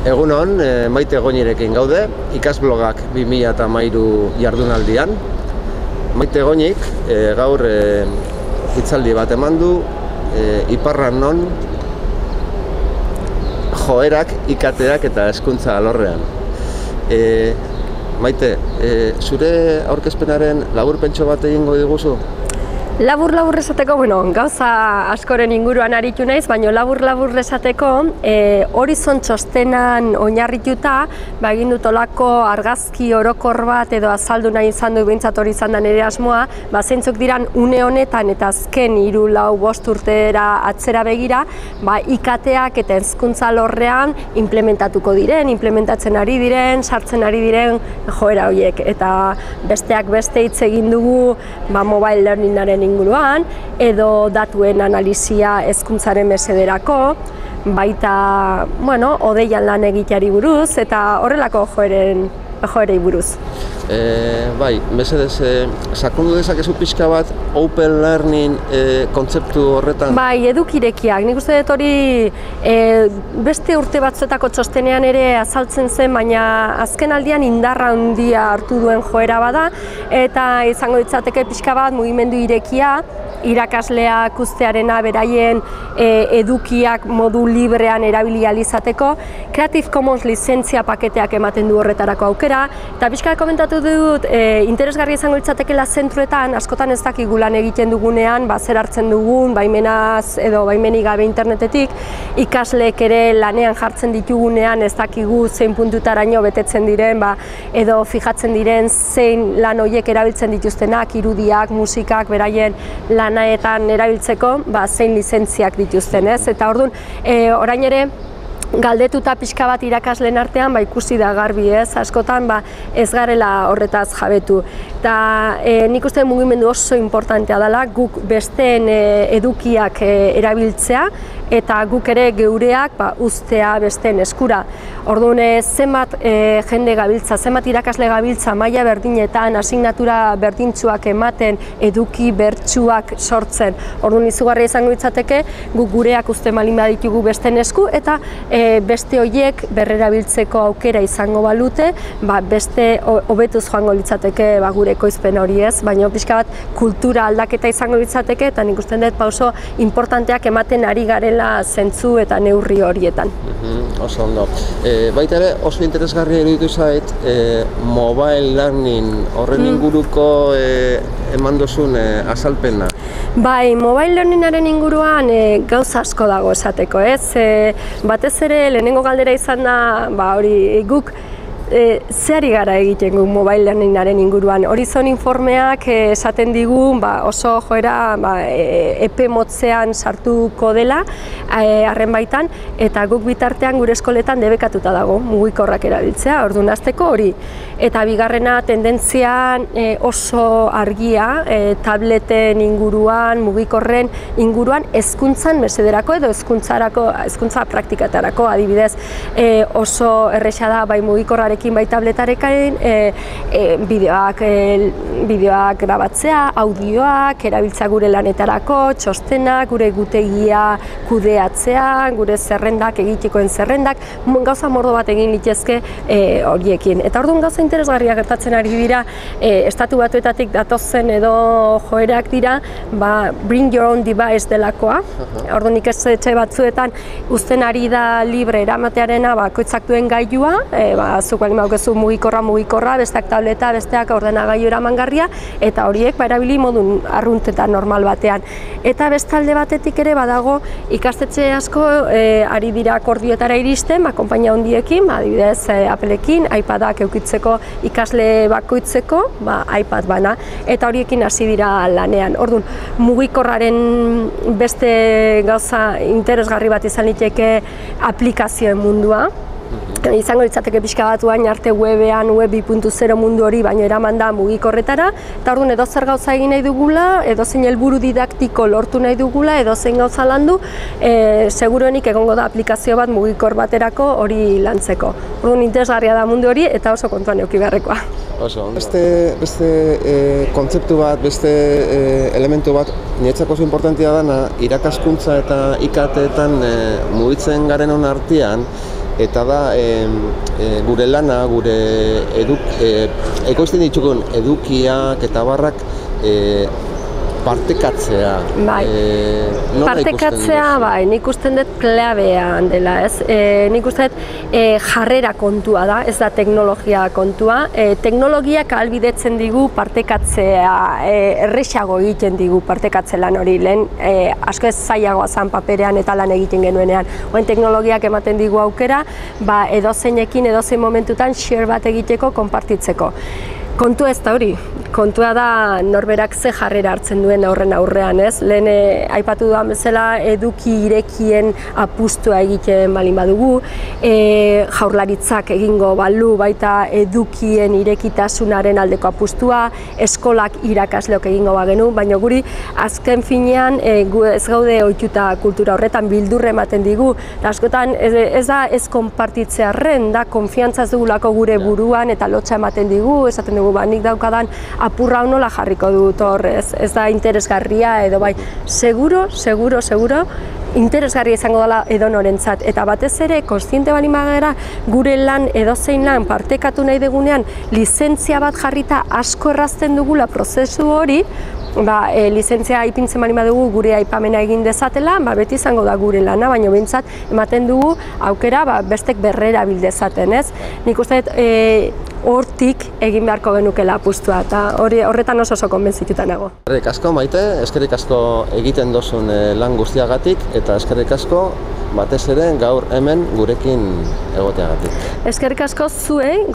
Egunon, Maite Goñirekin gaude, ikasblogak 2013 jardunaldian. Maite Goñik gaur hitzaldi bat eman du, iparran non joerak, ikateak eta hezkuntza alorrean. Maite, zure aurkezpenaren laburpentxo bat egingo diguzu? Labur esateko, gauza askoren inguruan aritu naiz, baina labur esateko Horizon txostenan oinarrituta egin dut olako argazki orokor bat edo azaldu nahi izan du behintzat hori izan da nire asmoa, zeintzuk diran une honetan eta azken 3-4 urtera atzera begira, ikateak eta hezkuntza alorrean implementatuko diren, implementatzen ari diren, sartzen ari diren joera horiek. Eta besteak beste hitz egin dugu mobile learningaren inguruan, edo datuen analizia hezkuntzaren mesederako, baita, odeian lan egiteari buruz, eta horrelako joerei buruz. Bai, mesedez, sakondu dezakezu pixka bat open learning kontzeptu horretan? Bai, edukirekiak. Nik uste dut hori beste urte batzuetako txostenean ere azaltzen zen, baina azken aldian indarra handia hartu duen joera bada, eta izango ditzateke pixka bat mugimendu irekia, irakasleak ustearena beraien edukiak modu librean erabili ahal izateko, Creative Commons lizentzia paketeak ematen du horretarako aukera, eta pixka komentatu dut interesgarri izango litzatekeela zentruetan, askotan ez dakigu lan egiten dugunean, zer hartzen dugun, baimenaz edo baimenik gabe internetetik, ikasleek ere lanean jartzen ditugunean ez dakigu zein puntutaraino betetzen diren, edo fijatzen diren zein lan horiek erabiltzen dituztenak, irudiak, musikak, beraien lanaetan erabiltzeko, zein lizentziak dituzten, ez? Eta orduan, orain ere, galdetuta pixka bat irakasleen artean, ikusi da garbi, ez? Askotan, ez garela horretaz jabetu. Eta nik uste mugimendu oso importantea dela, guk besteen edukiak erabiltzea, eta guk ere geureak uztea besteen eskura. Orduan, zenbat jende gabiltza, zenbat irakasle gabiltza, maila berdinetan, asignatura berdintsuak ematen, eduki bertsuak sortzen. Orduan, izugarria izango litzateke, guk gureak uzte malin baditugu besteen esku, eta beste horiek berrerabiltzeko aukera izango balute, beste hobetuz joango litzateke gure ekoizpen hori, ez, baina pixka bat kultura aldaketa izango litzateke, eta nik uste dut oso importanteak ematen ari garela zentzu eta neurri horietan. Oso ondo. Baita ere oso interesgarria iruditu zait mobile learning horren inguruko eman duzun azalpena. Bai, mobile learningaren inguruan gauza asko dago esateko, ez? Batez ere lehenengo galdera izan da, guk zehari gara egiten gu mobile learningaren inguruan. Horizon informeak esaten digu oso joera epe motzean sartuko dela arren baitan, eta guk bitartean gure eskoletan debekatuta dago mugikorrak erabiltzea, orduan hasteko hori. Eta bigarrena tendentzian oso argia tableten inguruan, mugikorren inguruan hezkuntzan mesederako edo hezkuntza praktikatarako, adibidez oso erresa da bai mugikorrarekin bai tabletarekin bideoak grabatzea, audioak, erabiltzea gure lanetarako, txostenak, gure egutegia kudeatzea, gure zerrendak, egitekoen zerrendak, gauza mordo bat egin litezke horiekin. Eta orduan gauza interesgarriak gertatzen ari dira, estatu batuetatik datozen edo joerak dira, bring your own device delakoa. Orduan ikastetxe batzuetan uzten ari da libre eramatearena bakoitzak duen gailua, zuk bali maukezu mugikorra, besteak tableta, besteak ordenagailu eramangarria, eta horiek erabili modun arruntetan normal batean. Eta bestalde batetik ere badago ikastetxe asko ari dira akordioetara iristen, konpainia handiekin, adibidez Appleekin, iPadak eukitzeko ikasle bakoitzeko, iPad bana, eta horiekin hasi dira lanean. Orduan, mugikorraren beste gauza interesgarri bat izan liteke aplikazioen mundua. Izango litzateke pixka bat arte webean, web 2.0 mundu hori, baina eraman da mugikorretara, eta orduan edozer gauza egin nahi dugula, edozein helburu didaktiko lortu nahi dugula, edozein gauza landu, seguruenik egongo da aplikazio bat mugikor baterako hori lantzeko. Orduan interesgarria da mundu hori eta oso kontuan eduki beharrekoa. Beste kontzeptu bat, beste elementu bat, niretzako oso importantea dana, irakaskuntza eta IKT-etan mugitzen garen hon artean, eta da gure lana, gure ekoizten ditugun edukiak eta barrak partekatzea. Bai, partekatzea, bai, nik usten dut klabean dela, ez? Nik uste dut jarrera kontua da, ez da teknologia kontua. Teknologiak ahalbidetzen digu partekatzea, errexago egiten digu partekatze lan hori, lehen asko ez zailagoa zen paperean eta lan egiten genuenean. Oen teknologiak ematen digu aukera, edozeinekin, edozein momentutan share bat egiteko, konpartitzeko. Kontua ez da hori, kontua da norberak ze jarrera hartzen duen horren aurrean, ez? Lehen aipatu duan bezala eduki irekien apustua egiten balin badugu, jaurlaritzak egingo balu baita edukien irekitasunaren aldeko apustua, eskolak irakasleok egingo bagenu, baina guri azken finean gu ez gaude ohituta kultura horretan bildurre ematen digu, eta askotan ez da ez konpartitzearren, da konfiantza ez dugulako gure buruan eta lotxa ematen digu, esaten dugu nik daukadan apurra nola jarriko dut hor, ez da interesgarria edo bai, seguro interesgarria izango dela edonorentzat, eta batez ere kontziente baldin bagara gure lan edozein lan partekatu nahi dugunean lizentzia bat jarrita asko errazten dugula prozesu hori, lizentzia ipintzen baldin badugu gure aipamena egin dezatela, beti izango da gure lana, baina behintzat ematen dugu aukera bestek berrera bildezaten, ez? Nik uste hortik egin beharko genukela apustua, eta horretan oso konbentzituta nago. Eskerrik asko Maite, eskerrik asko egiten dozun lan guztiagatik, eta eskerrik asko batez ere gaur hemen gurekin egoteagatik. Eskerrik asko zuei